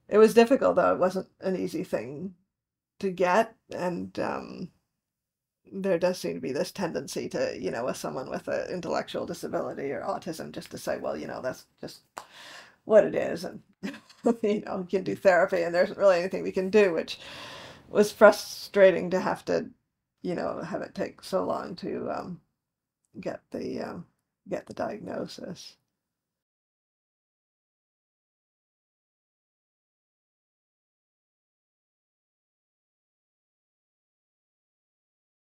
It was difficult though. It wasn't an easy thing to get, and there does seem to be this tendency to, with someone with an intellectual disability or autism, just to say, well, that's just what it is, and you can do therapy, and there isn't really anything we can do, which was frustrating to have to, have it take so long to get the diagnosis.